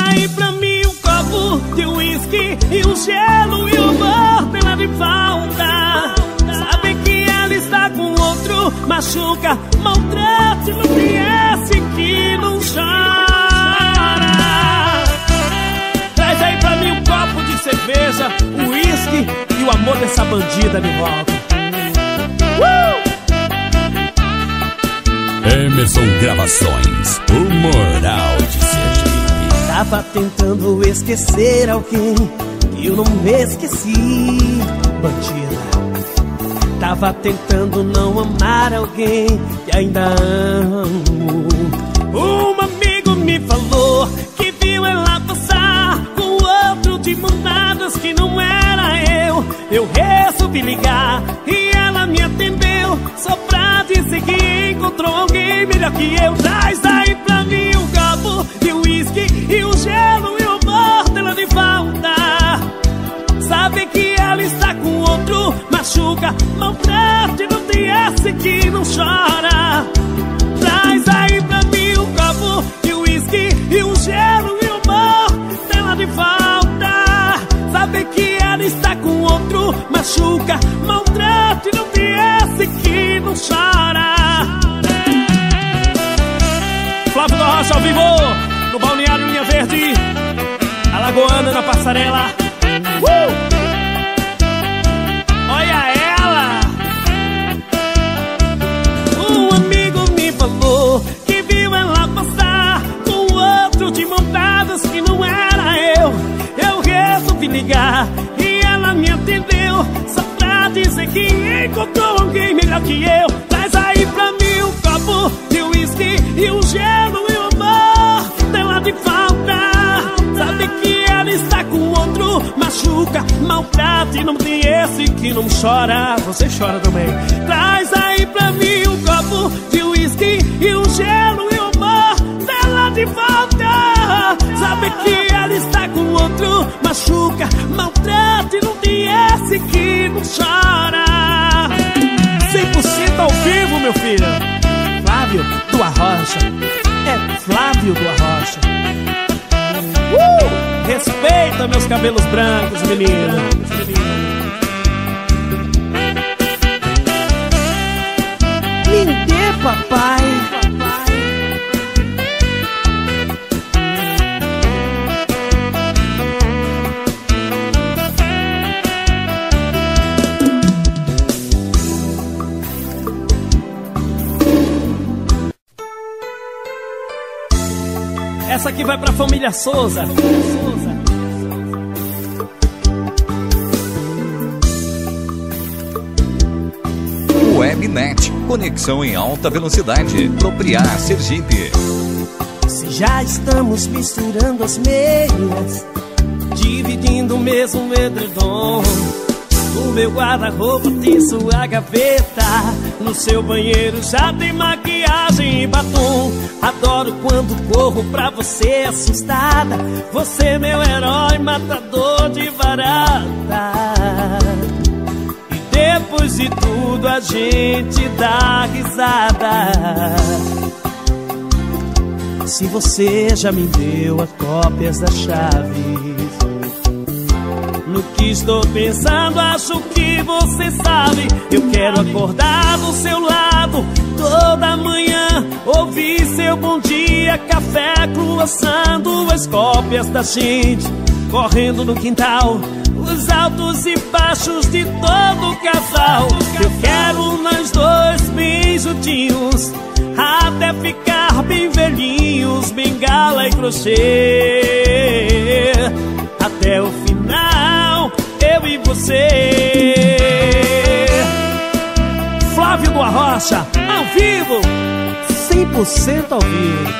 aí pra mim um copo de uísque e um gelo e o amor dela de volta. Sabe que ela está com outro, machuca, maltrate, não conhece que não chora. Traz aí pra mim um copo de cerveja, um uísque e o amor dessa bandida de volta. Emerson Gravações, o Moral de Sergipe. Tava tentando esquecer alguém que eu não me esqueci, bandida. Tava tentando não amar alguém que ainda amo. Um amigo me falou que viu ela passar com outro de mão dadas que não era eu. Eu resolvi ligar e ela me atendeu só pra dizer que encontrou alguém melhor que eu. Traz aí pra mim um copo de uísque e o gelo e o amor dela de volta. Sabe que ela está com outro, machuca, maltrate, não tem esse que não chora. Traz aí pra mim um copo de uísque e o gelo e o amor dela de volta. Sabe que ela está com outro, machuca, maltrate, não tem esse que não chora. Flávio da Rocha ao vivo, no Balneário Linha Verde, Alagoana na Passarela. Olha ela! Um amigo me falou que viu ela passar com outro de mão dadas que não era eu. Eu resolvi ligar e ela me atendeu só pra dizer que encontrou alguém melhor que eu. Traz aí pra mim um copo de uísque e um gelo e o amor dela de volta. Sabe que ela está com outro, machuca, maltrate, não tem esse que não chora. Você chora também. Traz aí pra mim um copo de uísque e um gelo e o amor dela de volta. Sabe que ela está com outro, machuca, maltrate, não tem esse que não chora. 100% ao vivo, meu filho. Flávio do Arrocha. É Flávio do Arrocha. Respeita meus cabelos brancos, menina. Me dê, papai. Essa aqui vai pra família Souza. Webnet, conexão em alta velocidade. Propriar Sergipe. Se já estamos misturando as meias, dividindo o mesmo edredom. No meu guarda-roupa tem sua gaveta, no seu banheiro já tem maquiagem e batom. Adoro quando corro pra você assustada, você é meu herói, matador de barata. E depois de tudo a gente dá risada. Se você já me deu as cópias das chaves, no que estou pensando, acho que você sabe. Eu quero acordar do seu lado toda manhã, ouvir seu bom dia, café, croissant, as cópias da gente correndo no quintal, os altos e baixos de todo o casal. Eu quero nós dois bem juntinhos, até ficar bem velhinhos, bengala e crochê, até o final, eu e você. Flávio do Arrocha, ao vivo, 100% ao vivo.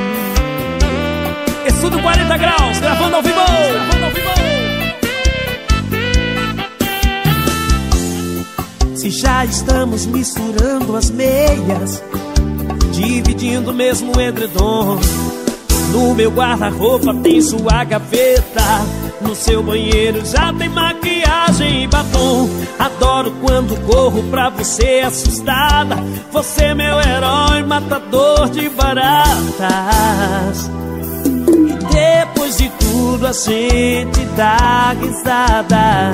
Estúdio 40 graus, gravando ao vivo. Se já estamos misturando as meias, dividindo o mesmo edredom, no meu guarda-roupa tem sua gaveta, no seu banheiro já tem maquiagem e batom. Adoro quando corro pra você assustada, você é meu herói, matador de baratas. E Depois de tudo a gente dá risadas.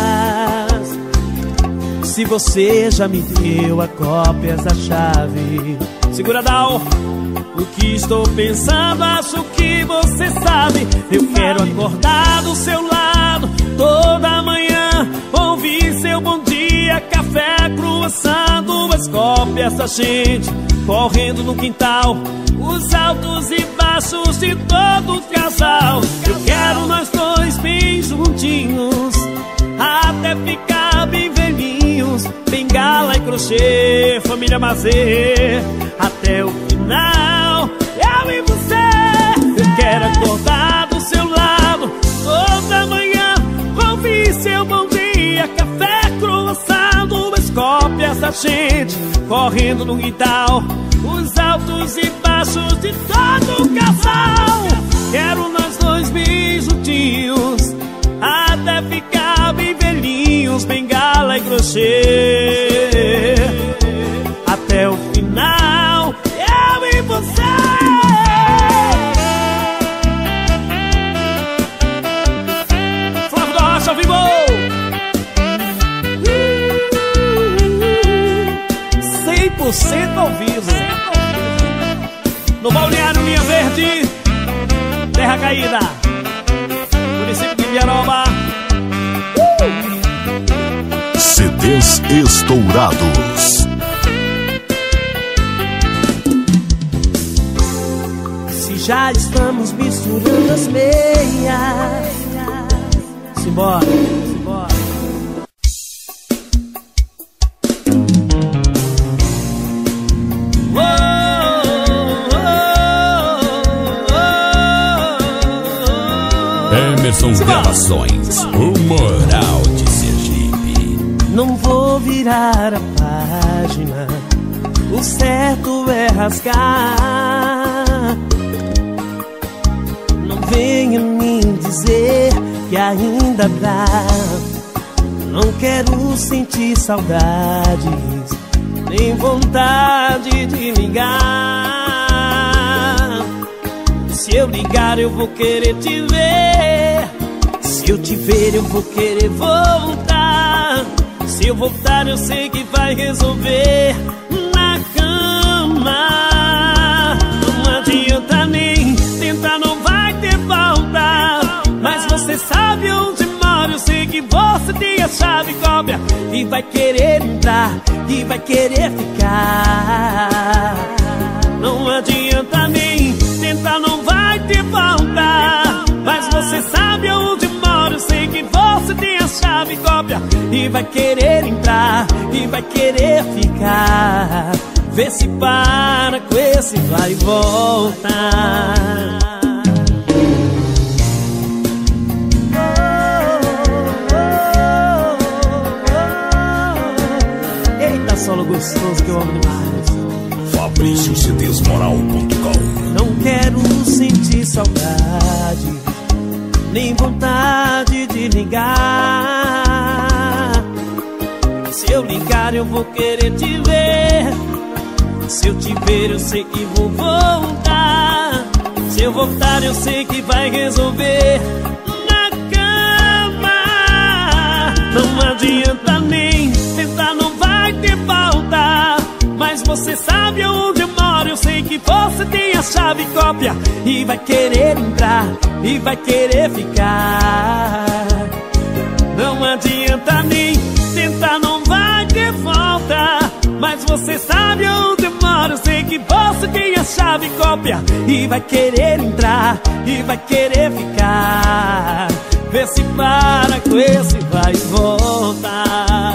Se você já me deu a cópia da chave, segura, Dal. O que estou pensando, acho que você sabe. Eu quero acordar do seu lado toda manhã, ouvir seu bom dia, café, croissant, 2 cópias da gente correndo no quintal, os altos e baixos de todo o casal. Eu quero nós 2 bem juntinhos, até ficar bem velhinhos, bengala e crochê, família Mazê, até o final, eu e você. Eu quero acordar do seu lado toda manhã, ouvir seu bom dia, café, croissant, 2 cópias da gente correndo no quintal, os altos e baixos de todo o casal. Quero nós 2 bem juntinhos, até ficar bem velhinhos, bengala e crochê, até o final, eu e você. Flávio da Rocha ao vivo, 100% ao vivo, no Balneário Linha Verde, Terra Caída, município de Viaroba. CDs estourados. Se já estamos misturando as meias, simbora, simbora. Emerson Gravações, o Moral de Sergipe. Não vou virar a página, o certo é rasgar. Não venha me dizer que ainda dá. Não quero sentir saudades, nem vontade de ligar. Se eu ligar eu vou querer te ver, se eu te ver eu vou querer voltar. Se eu voltar eu sei que vai resolver na cama. Não adianta nem tentar, não vai ter volta. Mas você sabe onde moro, eu sei que você tem a chave, cópia, e vai querer entrar, e vai querer ficar. Não adianta nem tentar, não vai ter volta. Mas você sabe onde moro, eu sei que você tem a chave, cópia, e vai querer entrar, e vai querer ficar. Vê se para com esse vai e volta. Eita, solo gostoso que eu amo demais. FabrícioCDsMoral.com. Não quero sentir saudade, nem vontade de ligar. Se eu ligar eu vou querer te ver, se eu te ver eu sei que vou voltar. Se eu voltar eu sei que vai resolver na cama. Não adianta nem tentar, não vai ter volta. Mas você sabe onde eu moro, eu sei que você tem a chave, cópia, e vai querer entrar, e vai querer ficar. Não adianta nem tentar, não vai ter volta. Mas você sabe onde eu moro, eu sei que você tem a chave, cópia, e vai querer entrar, e vai querer ficar. Vê se para com esse vai e volta.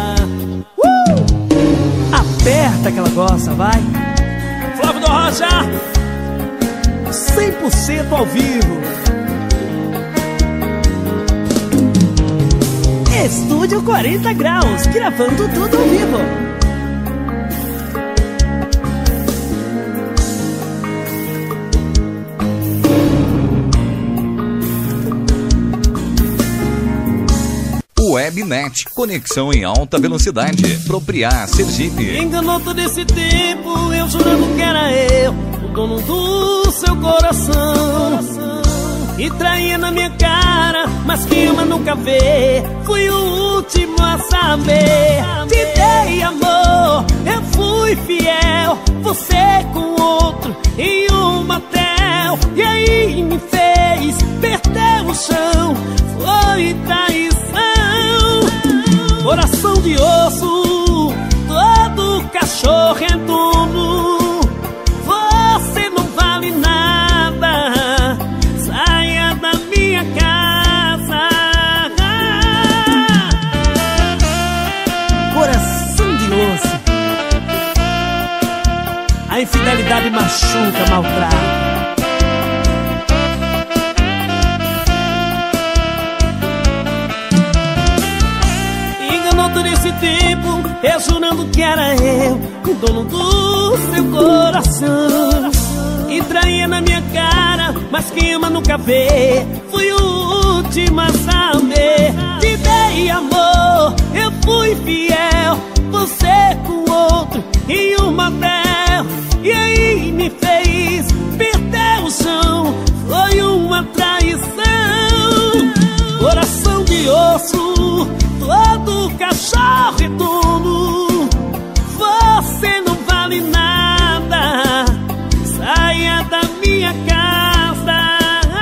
Aperta que ela gosta, vai. Flávio da Rocha, 100% ao vivo. Estúdio 40 graus, gravando tudo ao vivo. Webnet, conexão em alta velocidade. Propriar Sergipe. Enganou todo esse tempo, eu jurando que era eu, o dono do seu coração. e traía na minha cara, mas que ama nunca vê. Fui o último a saber. Te dei amor, eu fui fiel, você com outro em um motel. E aí me fez perder o chão, foi traição. Coração de osso, todo cachorro é dono. Você não vale nada, saia da minha casa. Coração de osso, a infidelidade machuca, maltrata. Todo esse tempo, eu jurando que era eu o dono do seu coração. E traía na minha cara, mas quem ama nunca vê. Fui o último a saber. Te dei amor, eu fui fiel, você com outro em um motel. E aí me fez perder o chão, foi uma traição. Coração de osso, todo cachorro é dono. Você não vale nada, saia da minha casa.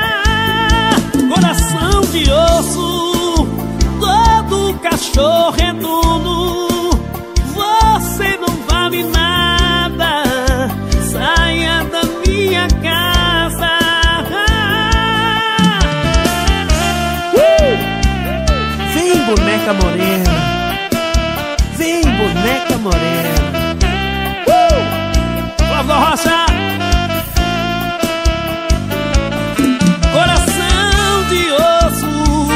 Coração de osso, todo cachorro é dono. Você não vale nada, saia da minha casa. Vem, boneca morena, vem, boneca morena. Flávio Rocha, coração de osso.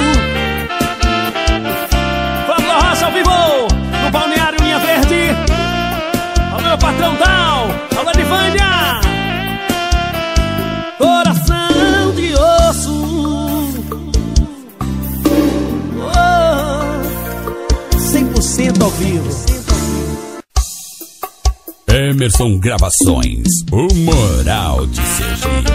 Flávio Rocha ao vivo, no Balneário Linha Verde. Ao meu patrão Dal, alô Edivânia. Coração de osso, 100% ao vivo. Emerson Gravações, o Moral de Sergipe.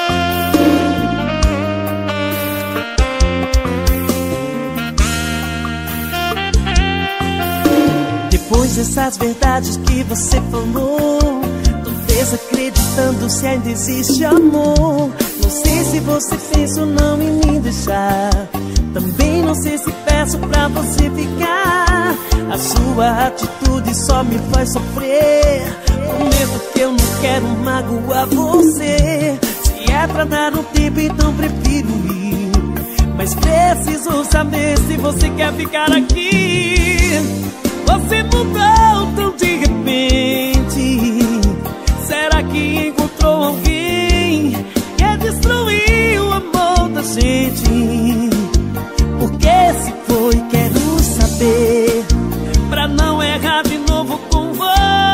Depois dessas verdades que você falou, tô desacreditando se ainda existe amor. Não sei se você pensa ou não em me deixar, também não sei se peço pra você ficar. A sua atitude só me faz sofrer. Prometo que eu não quero magoar você. Se é pra dar um tempo, então prefiro ir, mas preciso saber se você quer ficar aqui. Você mudou tão de repente. Será que encontrou alguém que quer destruir o amor da gente? Porque se foi, quero saber, pra não errar de novo com você.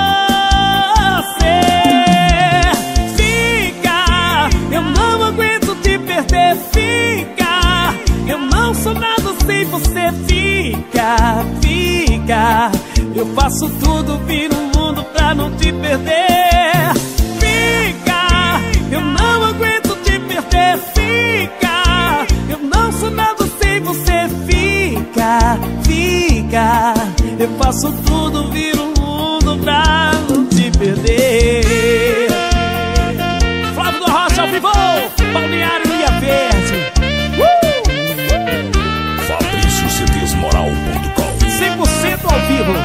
Fica, eu não aguento te perder. Fica, eu não sou nada sem você. Fica, fica, eu faço tudo, viro o mundo pra não te perder. Fica, eu não aguento te perder. Fica, eu não sou nada sem você. Fica, fica, eu faço tudo, viro o mundo pra não te perder. Flávio da Rocha ao vivo, Balneário Linha Verde. FabrícioCDsMoral.com 100% ao vivo.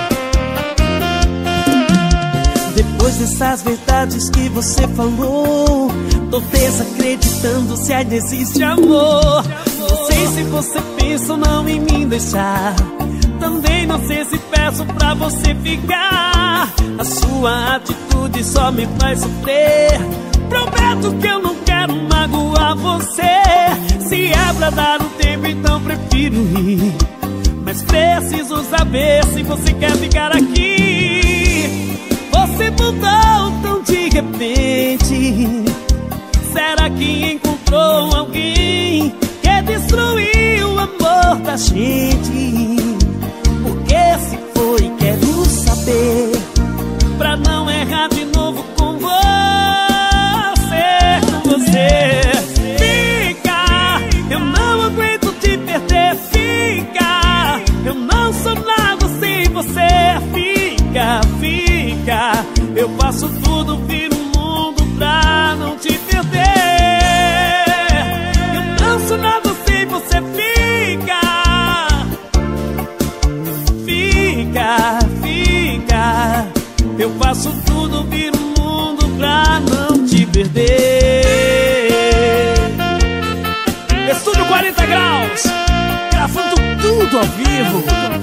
Depois dessas verdades que você falou, tô desacreditando se ainda existe amor. Não sei se você pensa ou não em me deixar, também não sei se peço pra você ficar. A sua atitude só me faz sofrer. Prometo que eu não quero magoar você. Se é pra dar um tempo, então prefiro ir, mas preciso saber se você quer ficar aqui. Você mudou tão de repente. Será que encontrou alguém que quer destruir o amor da gente? Porque se foi, quero saber, pra não errar de novo com você. Com você. Fica, Eu faço tudo, viro o mundo pra não te perder. Eu danço, nada sem você fica. Fica. Eu faço tudo, viro o mundo pra não te perder. Estúdio 40 Graus, gravando tudo ao vivo.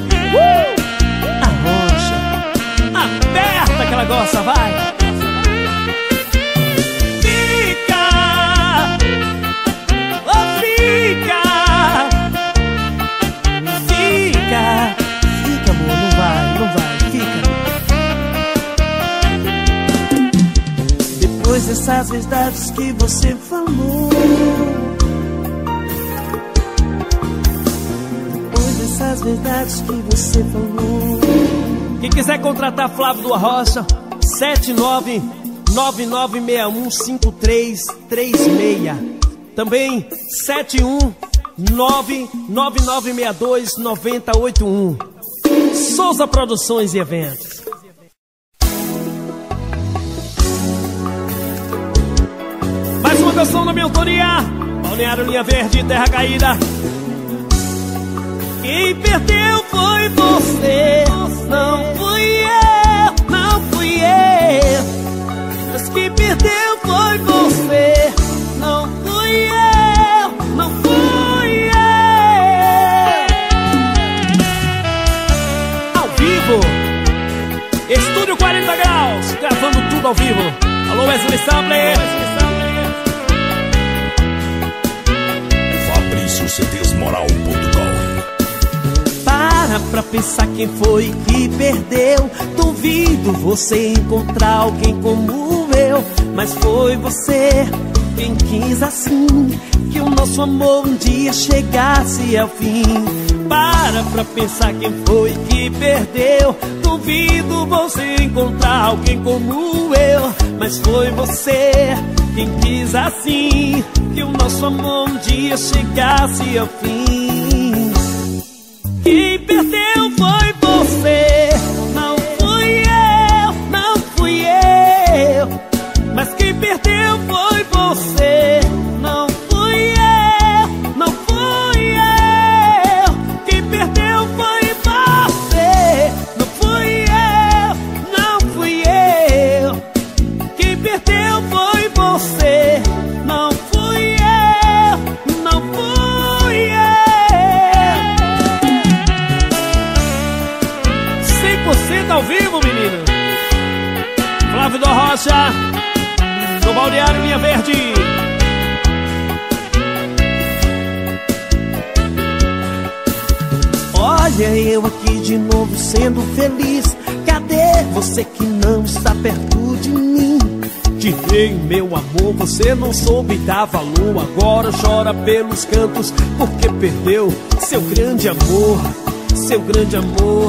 A rocha aperta que ela gosta, vai. Fica, oh fica, amor, não vai, fica. Depois dessas verdades que você falou, essas verdades que você falou. Quem quiser contratar Flávio do Arrocha, 7999615336. Também 71999629081. Souza Produções e Eventos. Mais uma canção na minha autoria, Balneário Linha Verde, Terra Caída. Quem perdeu foi você, não fui eu. Mas quem perdeu foi você, não fui eu. Ao vivo, Estúdio 40 Graus, gravando tudo ao vivo. Alô, Wesley Sampler. FabrícioCDsMoral.com. Para pra pensar quem foi que perdeu. Duvido você encontrar alguém como eu. Mas foi você quem quis assim, que o nosso amor um dia chegasse ao fim. Para pra pensar quem foi que perdeu. Duvido você encontrar alguém como eu. Mas foi você quem quis assim, que o nosso amor um dia chegasse ao fim. Quem perdeu foi você, não fui eu. Mas quem perdeu foi você, não fui eu. Quem perdeu foi você, não fui eu. Quem perdeu foi você, não fui eu. 100% ao vivo, menino. Flávio do Arrocha, do Balneário Linha Verde. Olha eu aqui de novo sendo feliz. Cadê você que não está perto de mim? Te dei meu amor, você não soube dar valor. Agora chora pelos cantos porque perdeu seu grande amor. Seu grande amor.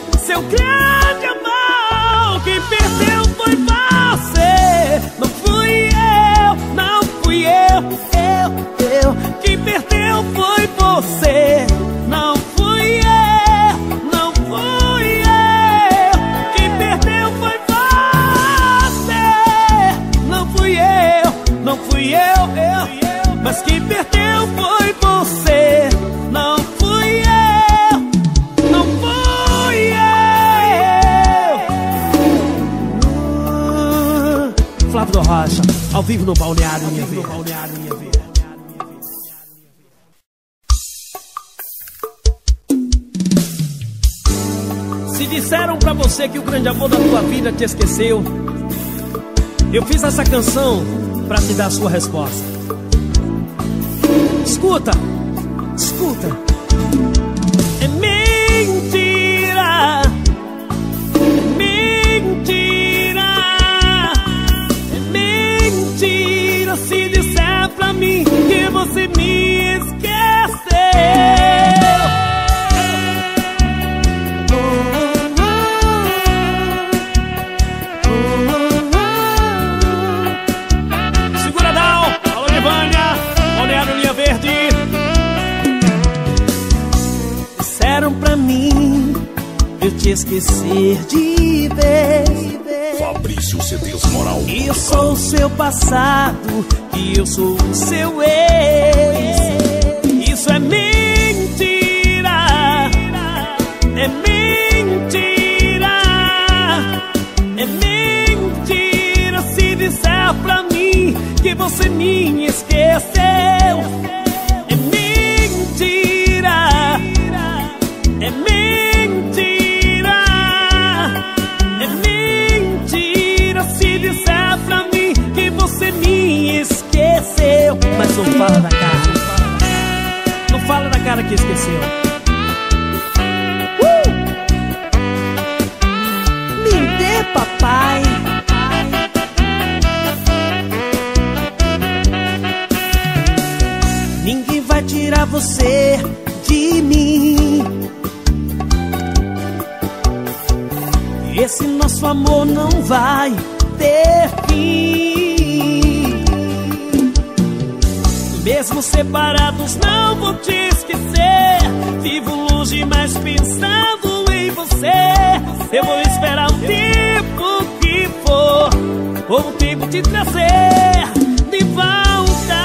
Quem perdeu foi você, não fui eu. Quem perdeu foi você, não fui eu. Quem perdeu foi você, não fui eu. Mas quem perdeu foi você, não fui eu. Flávio do Arrocha, ao vivo no Balneário Linha Verde. Se disseram pra você que o grande amor da tua vida te esqueceu, eu fiz essa canção pra te dar a sua resposta. Escuta. É mentira. Se disser pra mim que você me esqueceu. Segura Dal, alô Evânia, Balneário Linha Verde. Disseram pra mim eu te esquecer de vez. Fabrício CDs Moral. Que eu sou o seu passado, que eu sou o seu ex. Isso é mentira, é mentira, é mentira. Se disser pra mim que você me esqueceu, é mentira, é mentira, é mentira. Se disser pra mim que você me esqueceu, mas não fala da cara, não fala da cara que esqueceu. Me dê, papai. Ninguém vai tirar você de mim. Esse nosso amor não vai ter fim. Mesmo separados não vou te esquecer. Vivo longe, mas pensando em você. Eu vou esperar o tempo que for, ou o tempo te trazer de volta.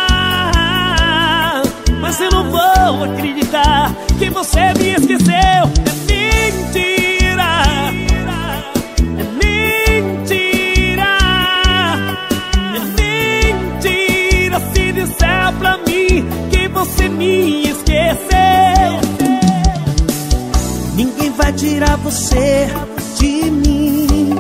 Mas eu não vou acreditar que você me esqueceu. É mentira, é mentira, é mentira. Se disser pra mim que você me esqueceu, ninguém vai tirar você de mim.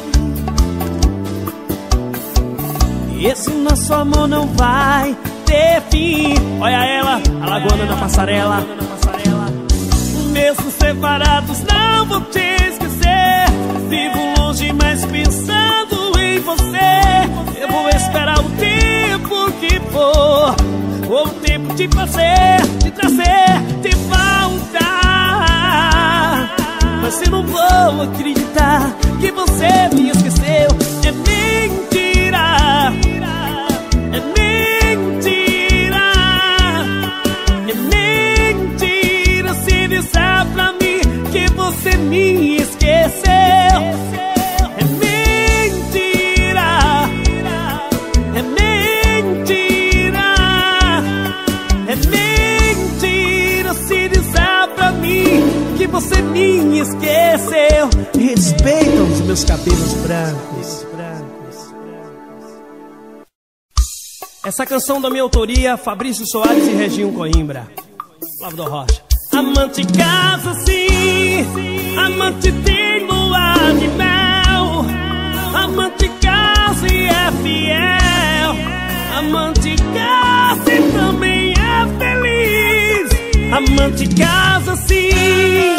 Esse nosso amor não vai ter fim. Olha ela, a lagoana na passarela. Mesmo separados não vou te esquecer. Vivo longe, mas pensando em você. Eu vou esperar o tempo que for, ou o tempo te fazer, te trazer de volta. Mas eu não vou acreditar que você me esqueceu. É mentira, é mentira, é mentira. Se disser pra mim que você me esqueceu, é mentira, é mentira, é mentira. Se disser pra mim que você me esqueceu. Respeita os meus cabelos brancos. Essa canção da minha autoria, Fabrício Soares e Reginho Coimbra. Flávio da Rocha. Amante casa sim, amante tem lua de mel. Amante casa e é fiel. Amante casa e também é feliz. Amante casa sim.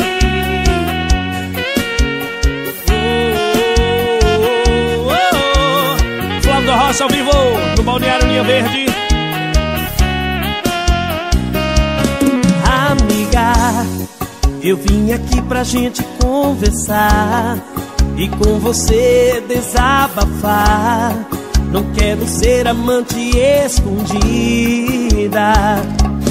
Flávio da Rocha ao vivo, no Balneário Linha Verde. Amiga, eu vim aqui pra gente conversar e com você desabafar. Não quero ser amante escondida.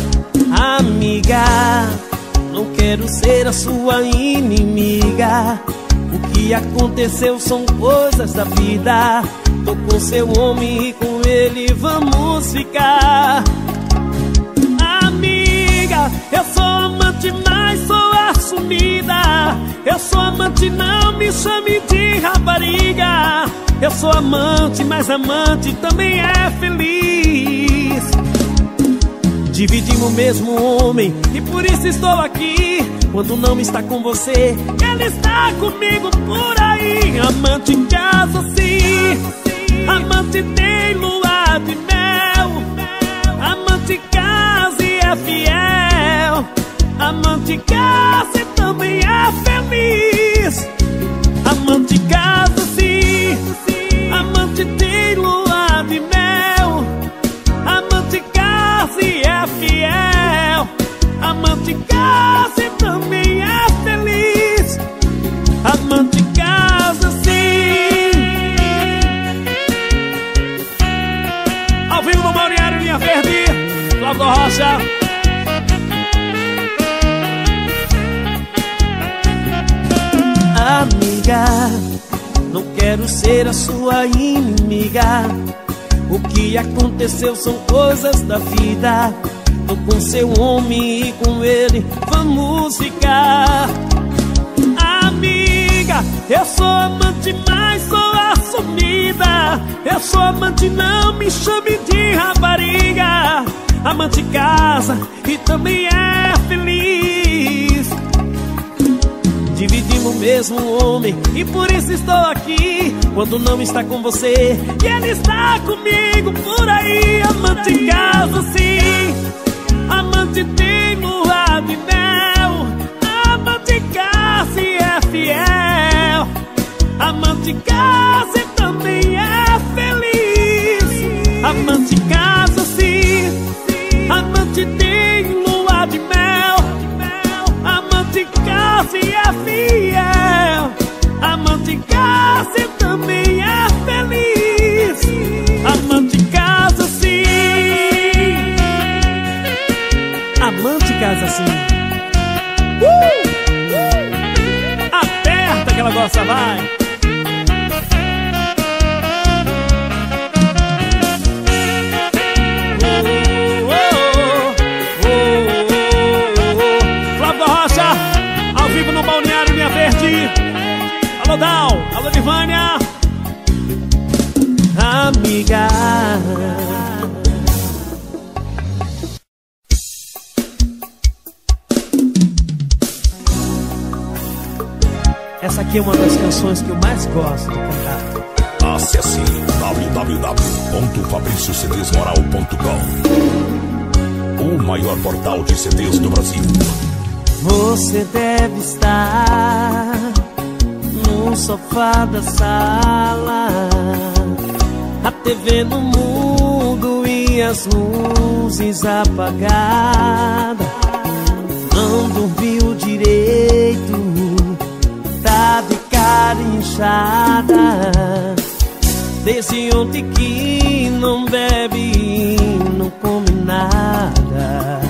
Amiga, não quero ser a sua inimiga. O que aconteceu são coisas da vida. Tô com seu homem e com ele vamos ficar. Amiga, eu sou amante, mas sou assumida. Eu sou amante, não me chame de rapariga. Eu sou amante, mas amante também é feliz. Dividimos o mesmo homem e por isso estou aqui. Quando não está com você, ele está comigo por aí. Amante casa sim, amante tem lua de mel. Amante casa e é fiel. Amante casa e também é feliz. Amante casa sim, amante tem lua de mel. Amante casa e é fiel. Amante casa e também é feliz. Amante casa sim. Ao vivo no Balneário Linha Verde, Flávio da Rocha. Amiga, não quero quero ser a sua inimiga. O que aconteceu são coisas da vida. Tô com seu homem e com ele vamos ficar. Amiga, eu sou amante, mas sou assumida. Eu sou amante, não me chame de rapariga. Amante casa e também é feliz. Dividimos o mesmo homem e por isso estou aqui. Quando não está com você e ele está comigo por aí. Amante casa sim, amante tem lua de mel. Amante casa e é fiel. Amante casa e também é feliz. Amante casa sim, amante tem lua de mel. Amante casa e é fiel. Amante casa e também é feliz. Amante casa sim, amante casa sim. Aperta que ela gosta, vai. No Balneário Linha Verde. Alô Dal, alô Divânia. Amiga, essa aqui é uma das canções que eu mais gosto de cantar. Acesse www.fabriciocdsmoral.com, o maior portal de CDs do Brasil. Você deve estar no sofá da sala, a TV no mudo e as luzes apagadas. Não dormiu direito, tá de cara inchada. Desde ontem que não bebe, não come nada.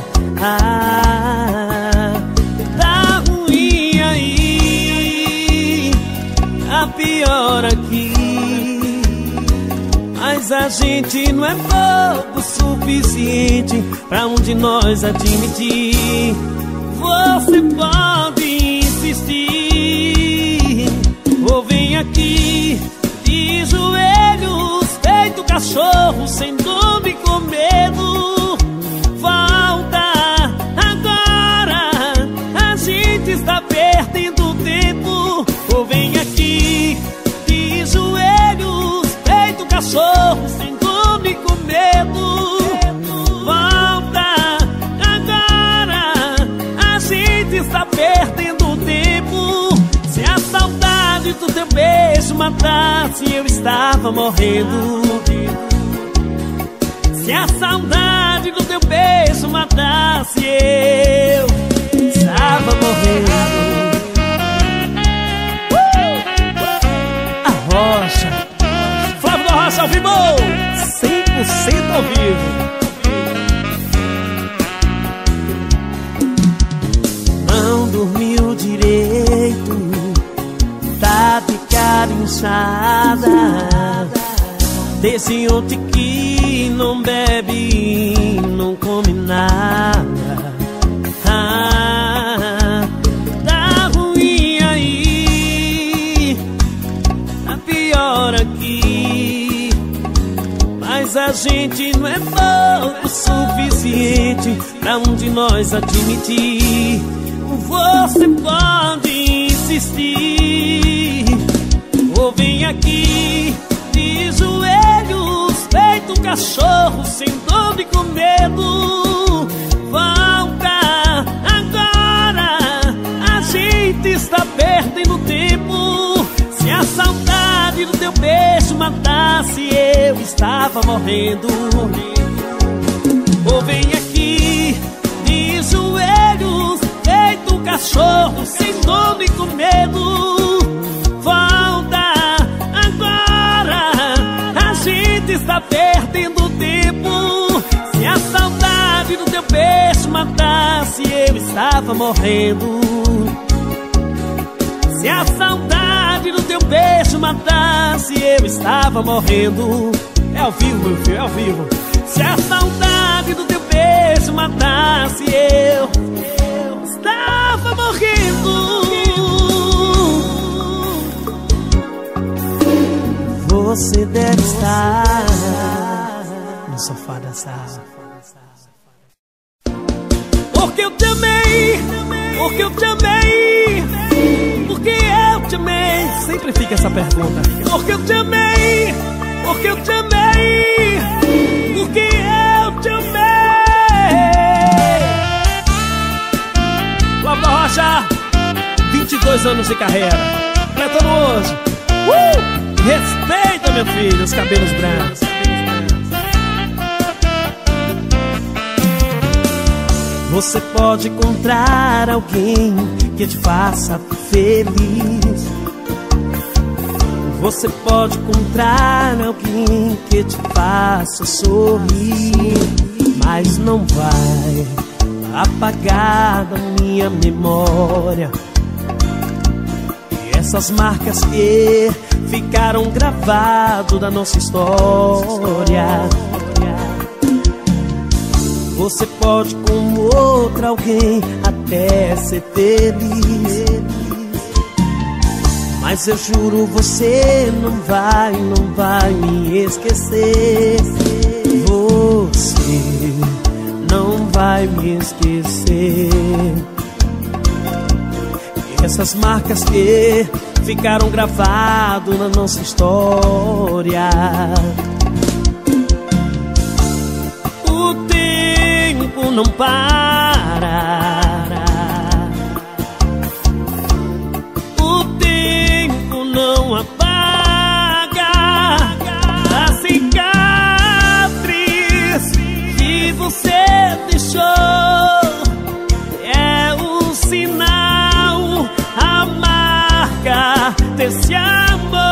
Tá ruim aí, tá pior aqui. Mas a gente não é bobo o suficiente pra um de nós admitir. Você pode insistir, ou vem aqui de joelhos, feito cachorro, sem dor e com medo. Volta agora, a gente está perdendo tempo. Ou vem aqui de joelhos, feito cachorro, sem dor e com medo. Volta agora, a gente está perdendo tempo. Se a saudade do teu beijo matasse, eu estava morrendo. Se a saudade do teu beijo matasse, eu estava morrendo. A Rocha, Flávio da Rocha ao vivo, 100% ao vivo. Não dormiu direito, tá de cara inchada. Desde ontem que não bebe, não come nada. Tá ruim aí, tá pior aqui. Mas a gente não é bom o suficiente pra um de nós admitir. Você pode insistir, ou vem aqui de joelhos, feito cachorro, sem dor e com medo. Volta agora, a gente está perdendo tempo. Se a saudade do teu beijo matasse, eu estava morrendo. Ou vem aqui de joelhos, feito cachorro, sem dor e com medo. Volta agora, a gente está perdendo tempo. Se a saudade do teu beijo matasse, eu estava morrendo. Se a saudade saudade do teu beijo matasse, eu estava morrendo. É ao vivo, meu filho, é ao vivo. Se a saudade do teu beijo matasse, eu estava morrendo. Você deve estar no sofá da sala. Porque eu te amei, porque eu te amei, porque eu te amei. Sempre fica essa pergunta. Porque eu te amei, porque eu te amei, porque eu te amei. Flávio da Rocha, 22 anos de carreira, completando hoje. Respeita, meu filho, os cabelos brancos. Você pode encontrar alguém que te faça feliz. Você pode encontrar alguém que te faça sorrir, mas não vai apagar da minha memória essas marcas que ficaram gravadas da nossa história. Você pode com outra alguém até ser feliz, mas eu juro você não vai me esquecer. Você não vai me esquecer. Essas marcas que ficaram gravadas na nossa história. O tempo não para, o tempo não apaga a cicatriz que você deixou. É um sinal, a marca desse amor.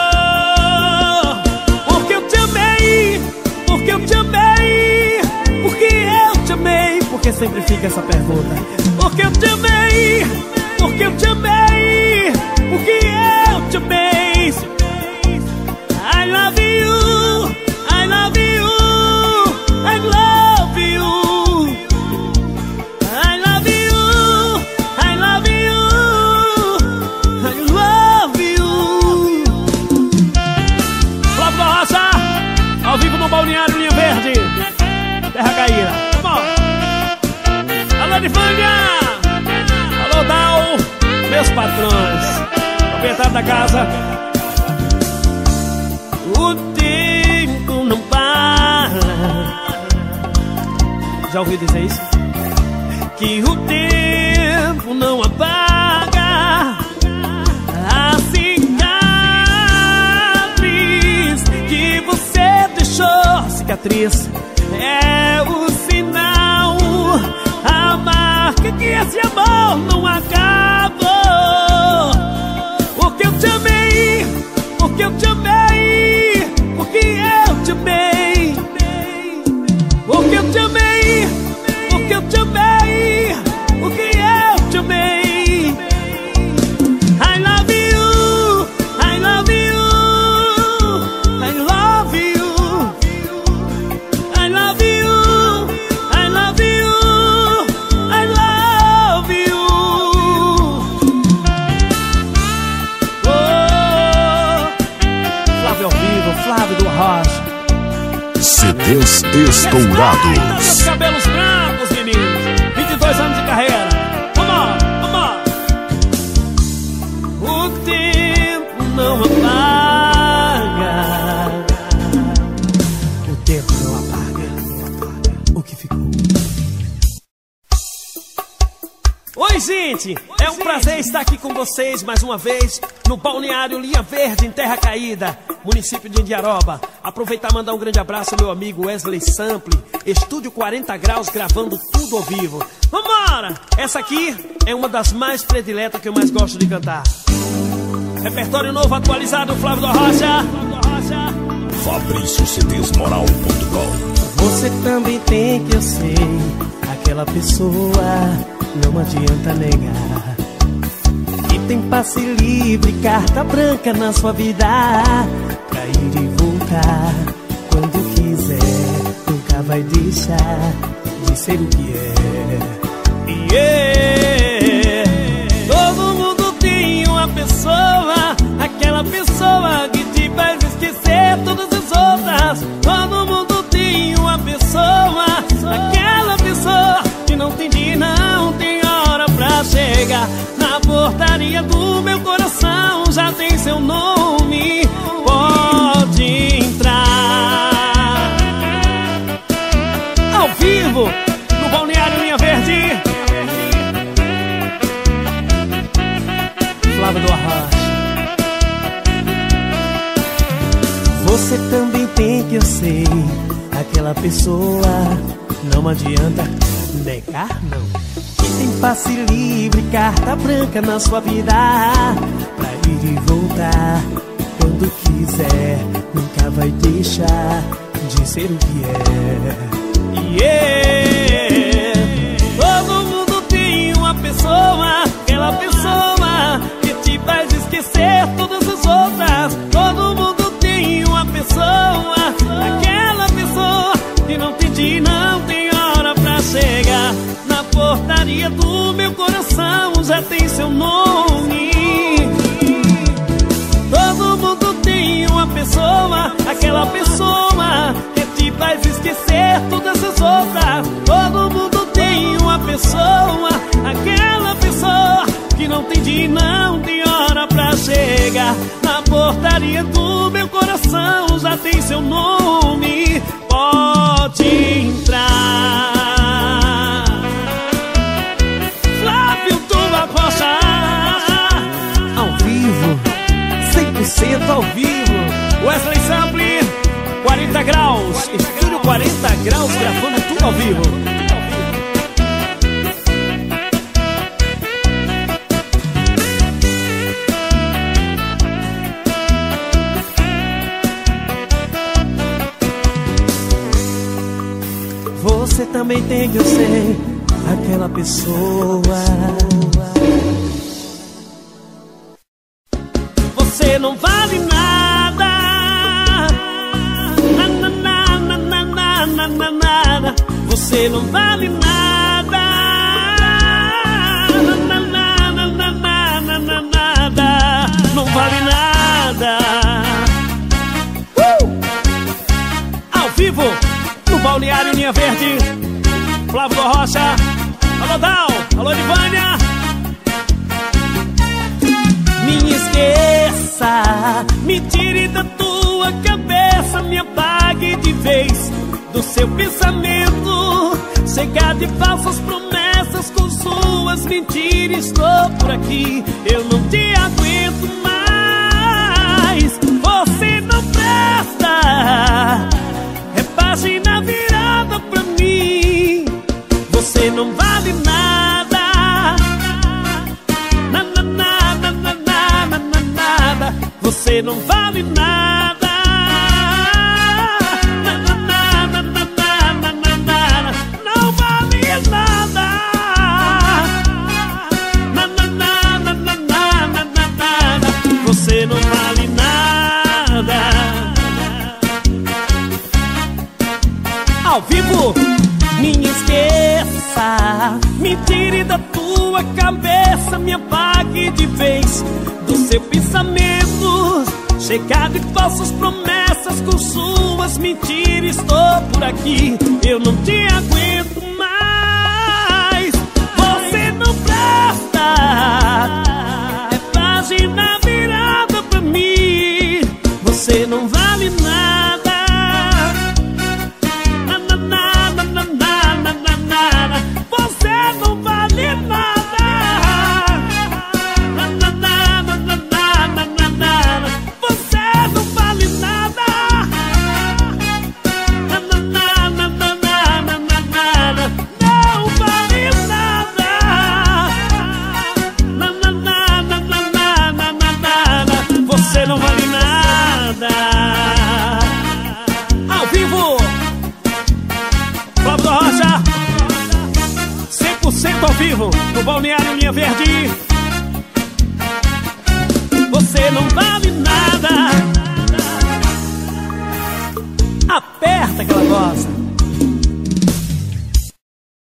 Porque eu te amei, porque eu te amei, porque eu te amei. Porque sempre fica essa pergunta. Porque eu te amei, porque eu te amei, porque eu te amei. I love you, I love you, I love you, I love you, I love you, I love you. Flávio da Rocha, ao vivo no Balneário Linha Verde, Terra Caída. Vamos! Alô, Nifânia! Alô, Dal! Meus patrões, proprietário da casa. O tempo não para. Já ouviu dizer isso? Que o tempo não apaga a cicatriz que você deixou. Cicatriz é o sinal, a marca que esse amor não acabou. Porque eu te amei, porque eu te amei, porque eu te amei. Porque eu te amei, porque eu te amei, porque eu te amei. I love you, I love you, I love you, I love you, I love you, I love you. Oh, Flávio ao vivo, Flávio do Rocha. CDs Respeita estourados. meus cabelos brancos, meninos. 22 anos de carreira. Vamos, vamos. O tempo não apaga. O tempo não apaga o que ficou. Oi, gente. É um prazer estar aqui com vocês mais uma vez no Balneário Linha Verde, em Terra Caída, município de Indiaroba. Aproveitar e mandar um grande abraço ao meu amigo Wesley Sample, Estúdio 40 Graus, gravando tudo ao vivo. Vambora! Essa aqui é uma das mais prediletas que eu mais gosto de cantar. Repertório novo, atualizado, Flávio da Rocha. FabrícioCDsMoral.com. Você também tem que eu sei, aquela pessoa, não adianta negar. E tem passe livre, carta branca na sua vida, pra ir e voltar quando quiser. Nunca vai deixar de ser o que é. Todo mundo tem uma pessoa, aquela pessoa que te faz esquecer todas as outras. Todo mundo tem uma pessoa, aquela pessoa que não tem dia, não tem hora pra chegar. Na portaria do meu coração já tem seu nome, pode entrar. Ao vivo, no Balneário Linha Verde, Flávio do Arrocha. Você também tem, que eu sei, aquela pessoa, não adianta negar, não. Que tem passe livre, carta branca na sua vida, pra ir e voltar quando quiser. Nunca vai deixar de ser o que é. Todo mundo tem uma pessoa, aquela pessoa que te faz esquecer todas as outras. Todo mundo tem uma pessoa, aquela pessoa que não tem dia, não tem hora pra chegar. Na portaria do meu coração já tem seu nome. Todo mundo tem uma pessoa, aquela pessoa que te faz esquecer todas as outras. Todo mundo tem uma pessoa, aquela pessoa que não tem dia, não tem hora pra chegar. Na portaria do meu coração já tem seu nome, pode entrar. Flávio do Arrocha, ao vivo, 100% ao vivo. Wesley Sample, 40 graus, estúdio 40 graus, gravando tudo ao vivo. Você também tem, que eu sei, aquela pessoa. Você não vale nada, nada. Você não vale nada, nada. Não vale nada. Ao vivo, no Balneário Linha Verde, Flávio do Arrocha. Alô, Dal, alô, Divânia. Me esqueça, me tire da tua cabeça, me apague de vez do seu pensamento. Chega de falsas promessas com suas mentiras. Estou por aqui, eu não te aguento mais. Você não presta, é página virada pra mim. Você não vale nada, nada. Você não vale nada, nada. Não vale nada, nada. Você não vale nada. Ao vivo, me esqueça, me tire da tua cabeça, me apague de vez do seu pensamento. Chega de falsas promessas com suas mentiras. Estou por aqui, eu não te aguento mais. Você não presta, é página virada pra mim. Você não vale nada, nada. Você não vale nada, nada. Você não vale nada, nada. Não vale nada, nada. Você não vale nada. Ao vivo, Flávio do Arrocha, 100% ao vivo, no Balneário Linha Verde. aberta que ela gosta.